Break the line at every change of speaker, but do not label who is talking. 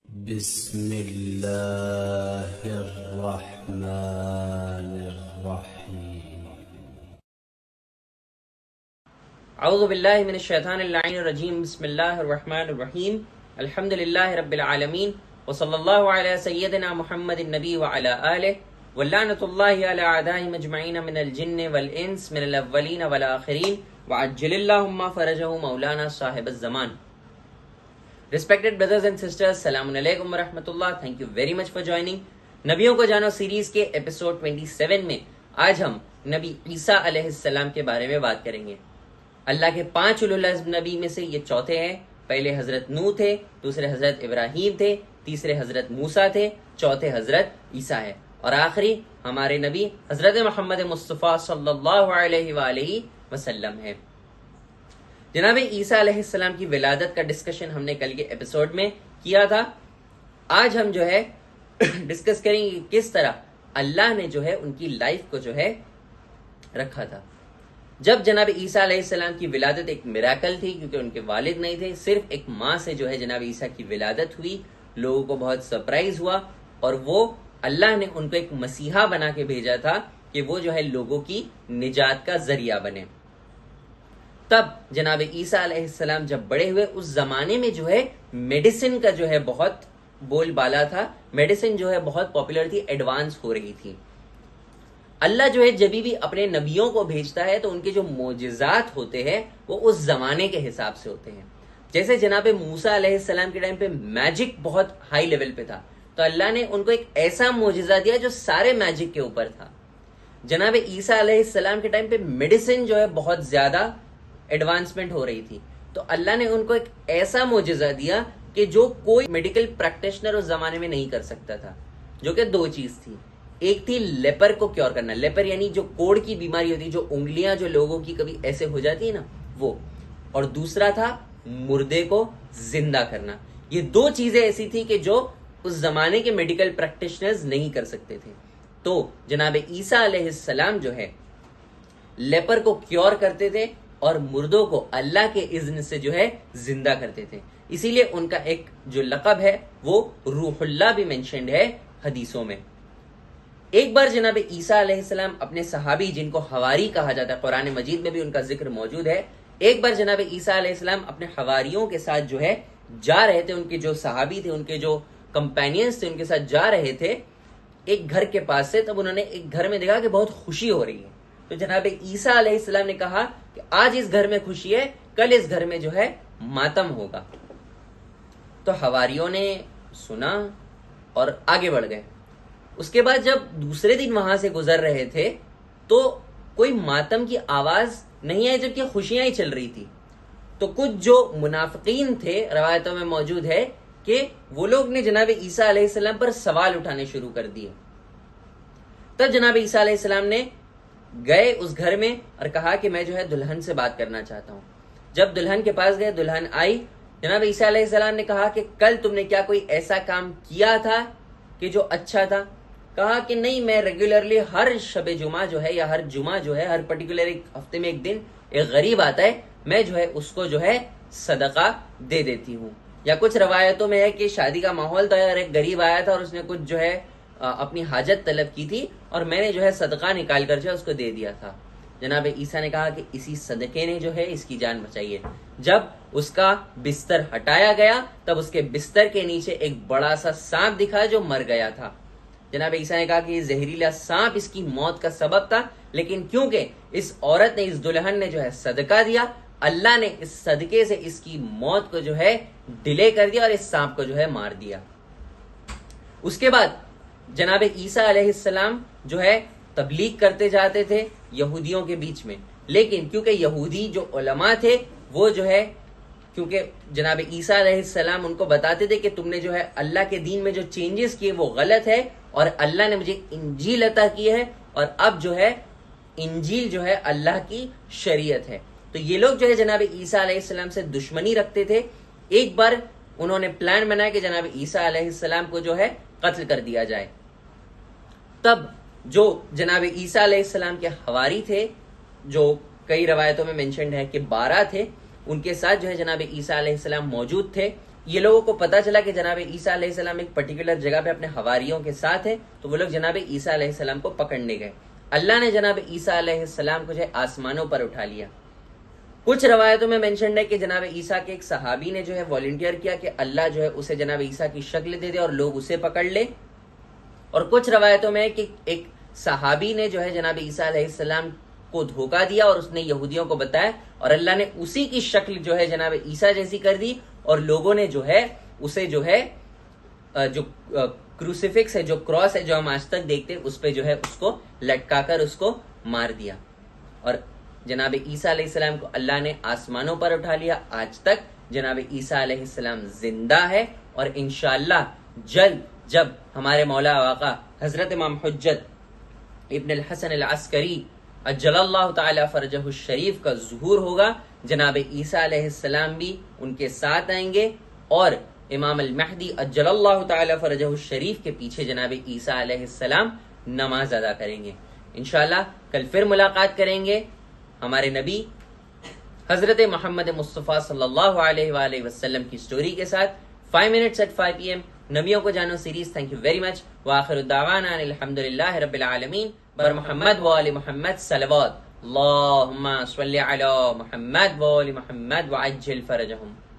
बिस्मिल्लाहिर्रहमानिर्रहीम।
अऊज़ु बिल्लाहि मिनश शैतानिर रजीम। बिस्मिल्लाहिर्रहमानिर्रहीम। अल्हम्दुलिल्लाहि रब्बिल आलमीन व सल्लल्लाहु अला सय्यदिना मुहम्मदिन नबी व अला आलिहि व लअनतुल्लाहि अला अदाइहिम अजमईन मिनल जिन्न वल इंस मिनल अव्वलीन वल आखिरीन व अज्जलिल्लाहुम्मा फरजहु मौलाना साहिबुज़ ज़मान। Respected brothers and sisters, Assalamu alaikum wa rahmatullah. Thank you very much for joining. नबियों को जानो सीरीज के एपिसोड 27 में आज हम नबी ईसा अलैहिस्सलाम के बारे में बात करेंगे। अल्लाह के 5 उलुल अज़्म नबी में से ये चौथे हैं। पहले हजरत नूह थे, दूसरे हजरत इब्राहिम थे, तीसरे हजरत मूसा थे, चौथे हजरत ईसा है और आखिरी हमारे नबी हजरत मोहम्मद मुस्तफ़ा सल्लल्लाहु अलैहि वसल्लम है। जनाब ईसा अलैहिस्सलाम की विलादत का डिस्कशन हमने कल के एपिसोड में किया था। आज हम जो है डिस्कस करेंगे कि किस तरह अल्लाह ने जो है उनकी लाइफ को जो है रखा था। जब जनाब ईसा अलैहिस्सलाम की विलादत एक मिराकल थी, क्योंकि उनके वालिद नहीं थे, सिर्फ एक माँ से जो है जनाब ईसा की विलादत हुई। लोगों को बहुत सरप्राइज हुआ और वो अल्लाह ने उनको एक मसीहा बना के भेजा था कि वो जो है लोगों की निजात का जरिया बने। तब जनाब ईसा अलैहिस्सलाम जब बड़े हुए, उस जमाने में जो है मेडिसिन का जो है बहुत बोलबाला था। मेडिसिन जो है बहुत पॉपुलर थी, एडवांस हो रही थी। अल्लाह जो है जब भी अपने नबियों को भेजता है तो उनके जो मोजिजात होते हैं वो उस जमाने के हिसाब से होते हैं। जैसे जनाब मूसा अलैहिस्सलाम के टाइम पे मैजिक बहुत हाई लेवल पे था, तो अल्लाह ने उनको एक ऐसा मोजिजा दिया जो सारे मैजिक के ऊपर था। जनाब ईसा अलैहिस्सलाम के टाइम पे मेडिसिन जो है बहुत ज्यादा एडवांसमेंट हो रही थी, तो अल्लाह ने उनको एक ऐसा मोजिजा दिया कि जो कोई मेडिकल प्रैक्टिशनर उस जमाने में नहीं कर सकता था, जो कि दो चीज थी। एक थी लेपर को क्योर करना, लेपर यानी जो कोढ़ की बीमारी होती है, जो उंगलियां जो लोगों की कभी ऐसे हो जाती है ना, वो। और दूसरा था मुर्दे को जिंदा करना। ये दो चीजें ऐसी थी कि जो उस जमाने के मेडिकल प्रैक्टिशनर्स नहीं कर सकते थे। तो जनाब ईसा अलैहिस्सलाम जो है लेपर को क्योर करते थे और मुर्दों को अल्लाह के इज़्न से जो है जिंदा करते थे। इसीलिए उनका एक जो लक़ब है वो रूहुल्लाह भी मेंशन्ड है हदीसों में। एक बार जनाब ईसा अलैहिस्सलाम अपने सहाबी, जिनको हवारी कहा जाता है, कुरान मजीद में भी उनका जिक्र मौजूद है। एक बार जनाब ईसा अलैहिस्सलाम अपने हवारियों के साथ जो है जा रहे थे, उनके जो सहाबी थे, उनके जो कंपेनियंस थे, उनके साथ जा रहे थे एक घर के पास से। तब उन्होंने एक घर में देखा कि बहुत खुशी हो रही है। तो जनाब ईसा अलैहिस्सलाम ने कहा कि आज इस घर में खुशी है, कल इस घर में जो है मातम होगा। तो हवारियों ने सुना और आगे बढ़ गए। उसके बाद जब दूसरे दिन वहां से गुजर रहे थे तो कोई मातम की आवाज नहीं आई, जबकि खुशियां ही चल रही थी। तो कुछ जो मुनाफिकीन थे, रवायतों में मौजूद है कि वो लोग ने जनाब ईसा अलैहिस्सलाम पर सवाल उठाने शुरू कर दिए। तब जनाब ईसा अलैहिस्सलाम ने गए उस घर में और कहा कि मैं जो है दुल्हन से बात करना चाहता हूं। जब दुल्हन के पास गए, दुल्हन आई। जनाब ईसा अलैहिस्सलाम ने कहा कि कल तुमने क्या कोई ऐसा काम किया था कि जो अच्छा था? कहा कि नहीं, मैं रेगुलरली हर शबे जुमा जो है, या हर जुमा जो है, हर पर्टिकुलर एक हफ्ते में एक दिन एक गरीब आता है, मैं जो है उसको जो है सदका दे देती हूँ। या कुछ रवायतों में है कि शादी का माहौल था और एक गरीब आया था और उसने कुछ जो है अपनी हाजत तलब की थी और मैंने जो है सदका निकाल कर जो उसको दे दिया था। जनाब ईसा ने कहा कि इसी सदके ने जो है इसकी जान बचाई है। जब उसका बिस्तर हटाया गया तब उसके बिस्तर के नीचे एक बड़ा सा सांप दिखा जो मर गया था। जनाब ईसा ने कहा कि ये जहरीला सांप इसकी मौत का सबब था, लेकिन क्योंकि इस औरत ने, इस दुल्हन ने जो है सदका दिया, अल्लाह ने इस सदके से इसकी मौत को जो है डिले कर दिया और इस सांप को जो है मार दिया। उसके बाद जनाब ईसा अलैहिस्सलाम जो है तबलीग करते जाते थे यहूदियों के बीच में, लेकिन क्योंकि यहूदी जो उलमा थे वो जो है, क्योंकि जनाब ईसा अलैहिस्सलाम उनको बताते थे कि तुमने जो है अल्लाह के दीन में जो चेंजेस किए वो गलत है और अल्लाह ने मुझे इंजील अता की है और अब जो है इंजील जो है अल्लाह की शरीयत है। तो ये लोग जो है जनाब ईसा अलैहिस्सलाम से दुश्मनी रखते थे। एक बार उन्होंने प्लान बनाया कि जनाब ईसा अलैहिस्सलाम को जो है कत्ल कर दिया जाए। तब जो जनाब ईसा अलैहिस्सलाम के हवारी थे, जो कई रवायतों में मेंशन्ड है कि 12 थे, उनके साथ जो है जनाब ईसा अलैहिस्सलाम मौजूद थे। ये लोगों को पता चला कि जनाब ईसा अलैहिस्सलाम एक पर्टिकुलर जगह पे अपने हवारियों के साथ है, तो वो लोग जनाब ईसा अलैहिस्सलाम को पकड़ने गए। अल्लाह ने जनाब ईसा अलैहिस्सलाम को जो है आसमानों पर उठा लिया। कुछ रवायतों में मेंशन है कि जनाब ईसा के एक सहाबी ने जो है वॉलंटियर किया कि अल्लाह जो है उसे जनाब ईसा की शक्ल दे दे और लोग उसे पकड़ ले। और कुछ रवायतों में कि एक सहाबी ने जो है जनाब ईसा अलैहिस्सलाम को धोखा दिया और उसने यहूदियों को बताया और अल्लाह ने उसी की शक्ल जो है जनाब ईसा जैसी कर दी और लोगों ने जो है उसे जो है जो क्रूसिफिक्स है, जो क्रॉस है जो हम आज तक देखते हैं, उस पे जो है उसको लटकाकर उसको मार दिया। और जनाब ईसा अलैहिस्सलाम को अल्लाह ने आसमानों पर उठा लिया। आज तक जनाब ईसा अलैहिस्सलाम जिंदा है और इंशाअल्लाह जल्द जब हमारे मौला वाका हजरत इमाम हुज्जत इब्न अल हसन अल अस्करी अज्जलल्लाहु ताला फरजहु शरीफ का ज़ुहूर होगा, जनाब ईसा अलैहिस्सलाम भी उनके साथ आएंगे और इमाम अल महदी अज्जलल्लाहु ताला फरजहु शरीफ के पीछे जनाब ईसा अलैहिस्सलाम नमाज अदा करेंगे। इंशाअल्लाह कल फिर मुलाकात करेंगे हमारे नबी हजरत मोहम्मद मुस्तफ़ा सल्लल्लाहु अलैहि वसल्लम की स्टोरी के साथ 5 minutes at 5 PM नबियों को जानो series. Thank you very much. व आखिरु दावाना अल्हम्दुलिल्लाहि रब्बिल आलमीन बर मोहम्मद व आलि मोहम्मद सलवात अल्लाहुम्मा सल्लि अला मोहम्मद व आलि मोहम्मद व अज्जिल फरजहुम।